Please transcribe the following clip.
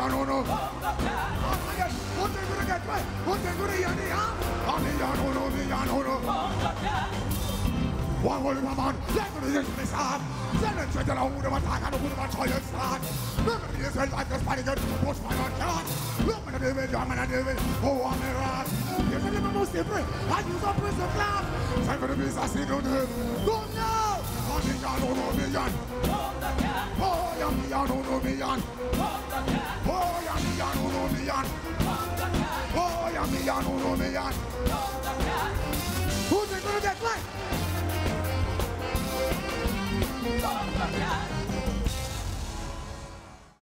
no. What they gonna get? What they gonna get? One will come on, let me use this arm. Send it to the old of attack and the one try to start. Look at this head like a spider, push my own car. Look at the David, I'm an David, oh, I'm a rat. You're the most different, I use a prison clap. Time for the business, I see no do. Go now! Oh, million. Oh, million. Oh, million.